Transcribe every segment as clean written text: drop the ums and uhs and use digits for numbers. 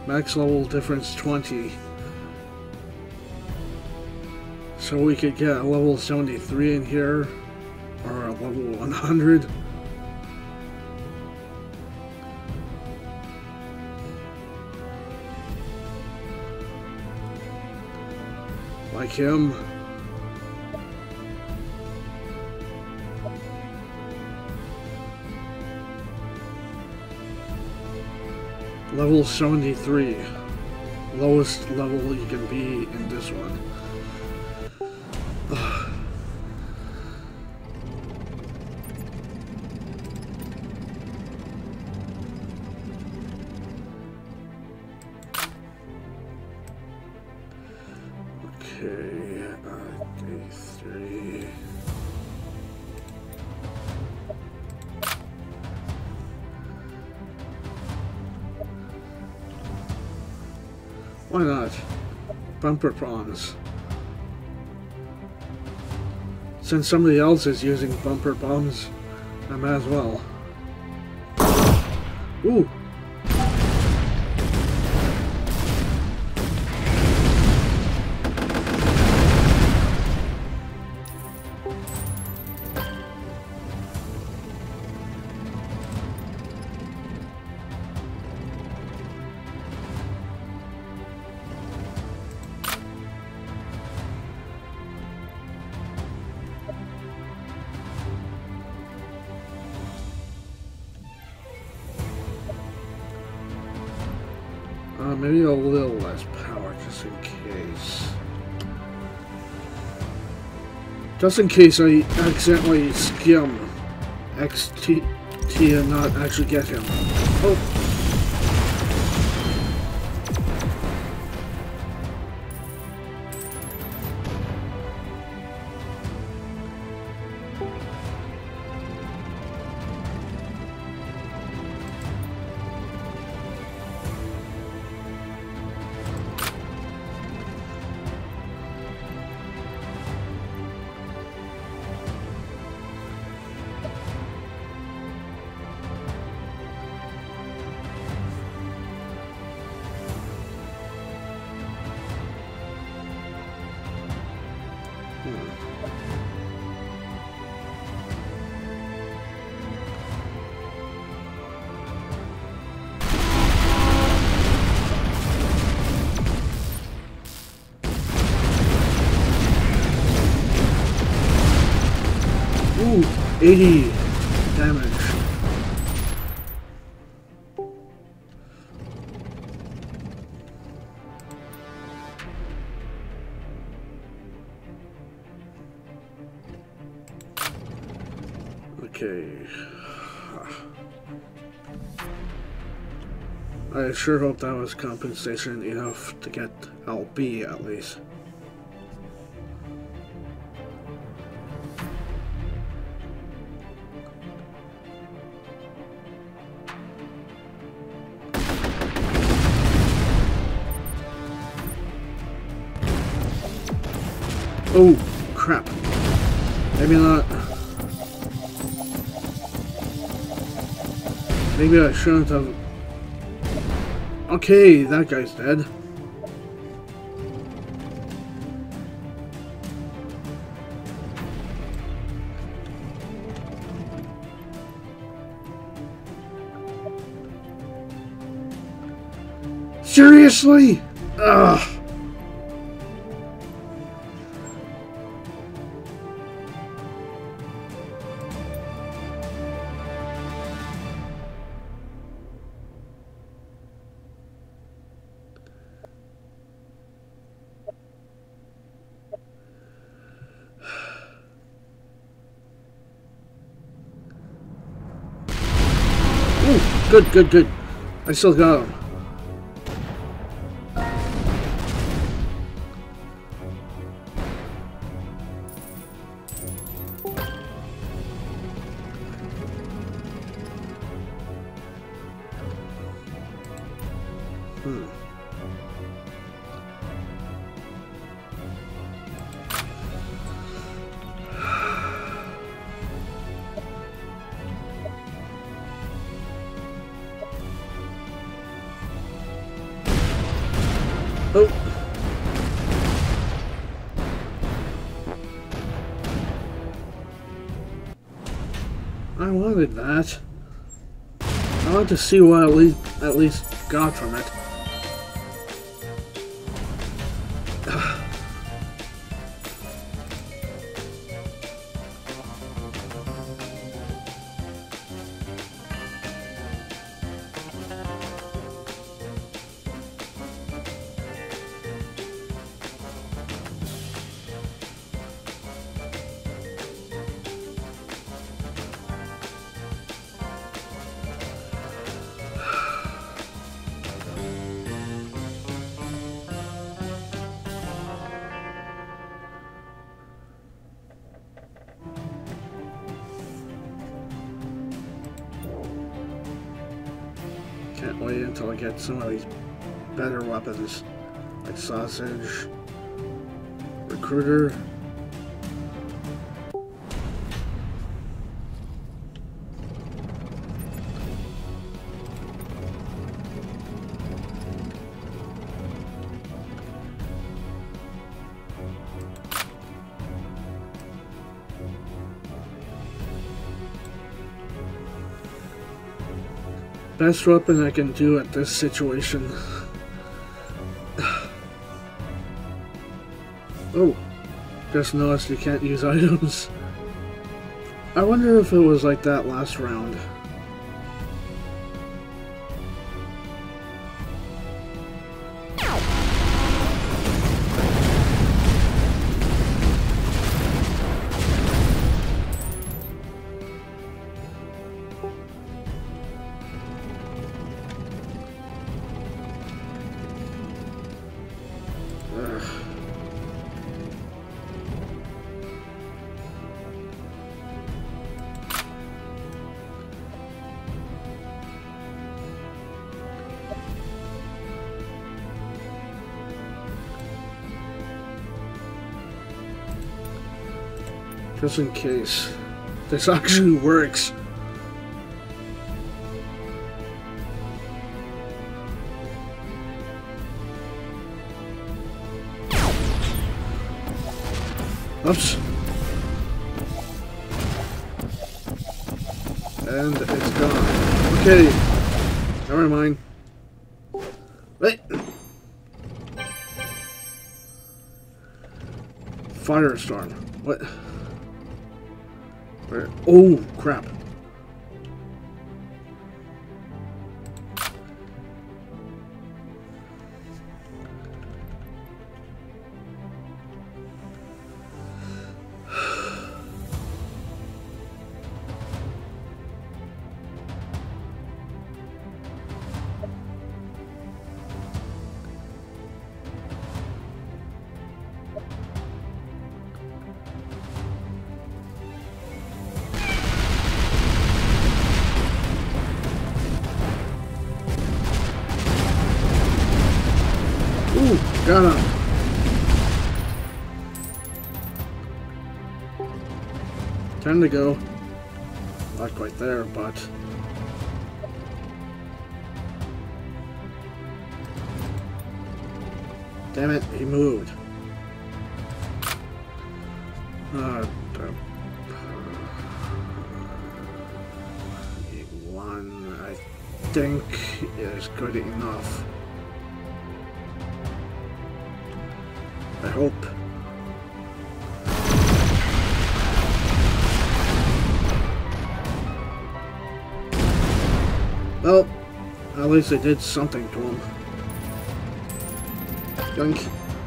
Max level difference 20. So we could get a level 73 in here, or a level 100. Like him. Level 73. Lowest level you can be in this one. Okay, day 3. Why not? Bumper bombs. Since somebody else is using bumper bombs, I might as well. Ooh! Maybe a little less power, just in case. Just in case I accidentally skim XT and not actually get him. Oh! Ooh, 80 damage. Okay. I sure hope that was compensation enough to get LB at least. Oh, crap. Maybe not. Maybe I shouldn't have. Okay, that guy's dead. Seriously? Ugh. Good, good, good. I still got him. I wanted that. I want to see what I at least got from it. Can't wait until I get some of these better weapons, like Sausage, Recruiter. Best weapon I can do at this situation. Oh, just noticed you can't use items. I wonder if it was like that last round. Just in case this actually works. Oops. And it's gone. Okay. Never mind. Wait. Firestorm. What? Where? Oh, crap. Ooh, got him. Time to go. Not quite there, but... Damn it, he moved. One, I think, is good enough. I hope. Well, at least I did something to him. Yoink.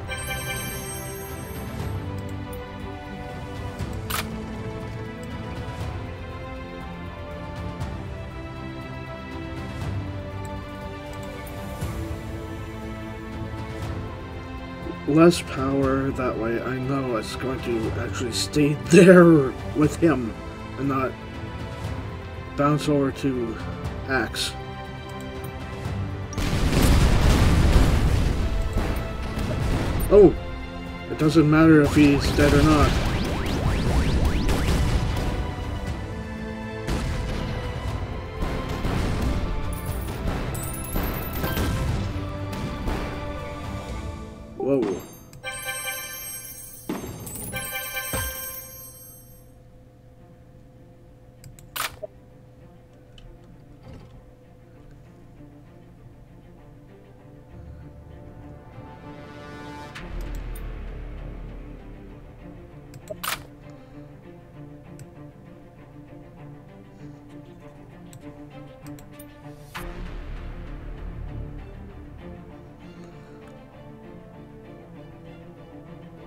Less power, that way I know it's going to actually stay there with him and not bounce over to Axe. Oh! It doesn't matter if he's dead or not. Whoa.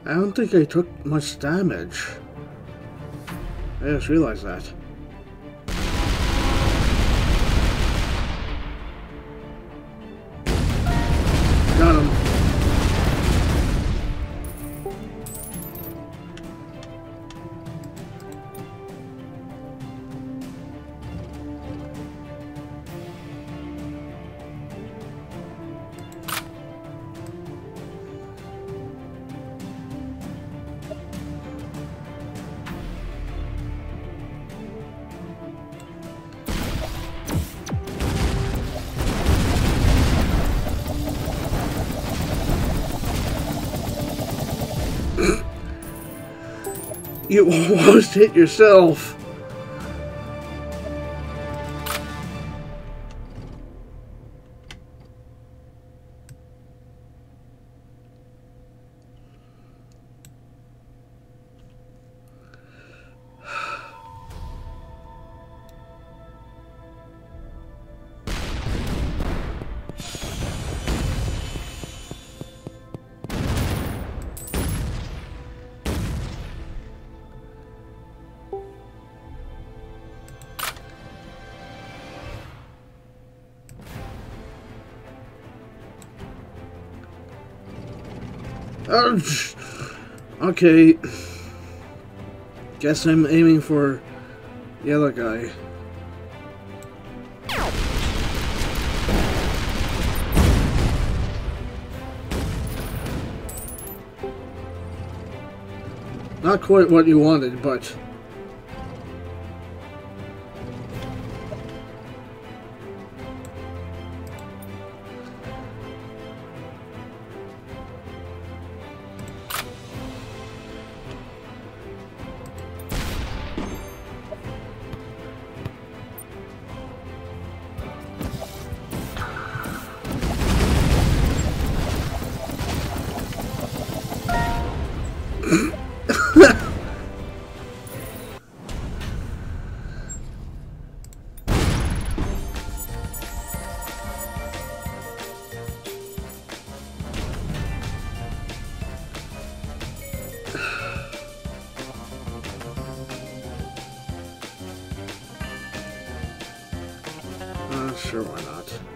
I don't think I took much damage. I just realized that. Got him. You almost hit yourself. Okay. Guess I'm aiming for the other guy. Not quite what you wanted, but... Sure, why not?